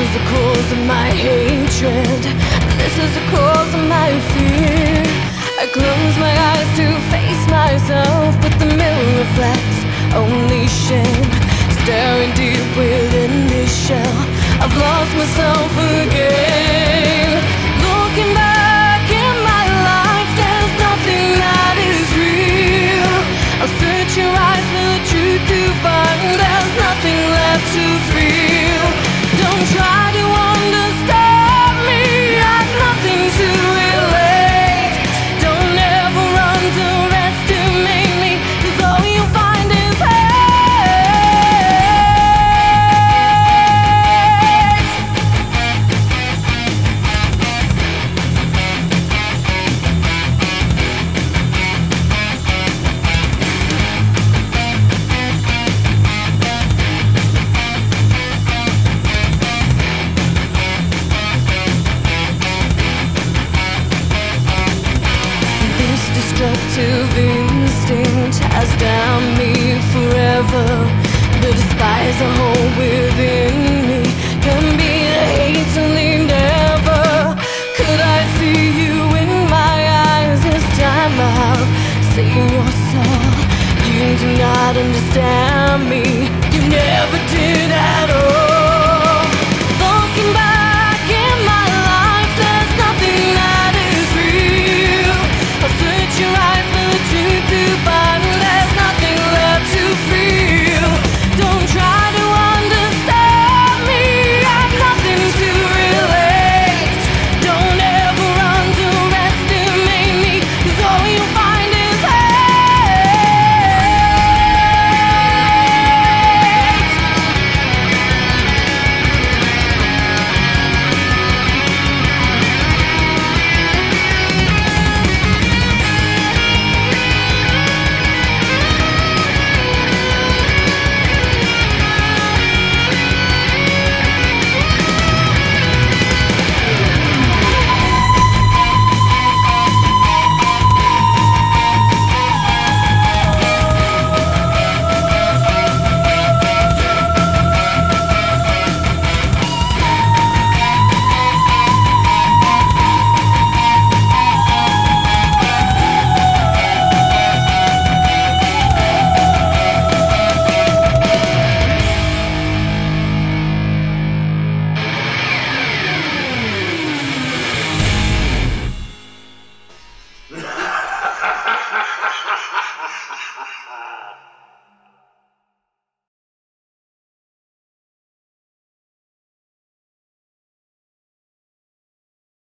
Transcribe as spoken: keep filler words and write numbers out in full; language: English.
is the cause of my hatred. This is the cause of my fear. I close my eyes to face myself, but the mirror reflects only shame. Staring deep within this shell, I've lost myself again. Looking back in my life, there's nothing that is real. I'll search your eyes for the truth to find there's nothing left to feel. Don't try to understand me, I've nothing to relate. Don't ever underestimate me, 'cause all you find is hate. Destructive instinct has damned me forever. The despise I hold within me can be the hate to leave never. Could I see you in my eyes this time? I've seen your soul. You do not understand me.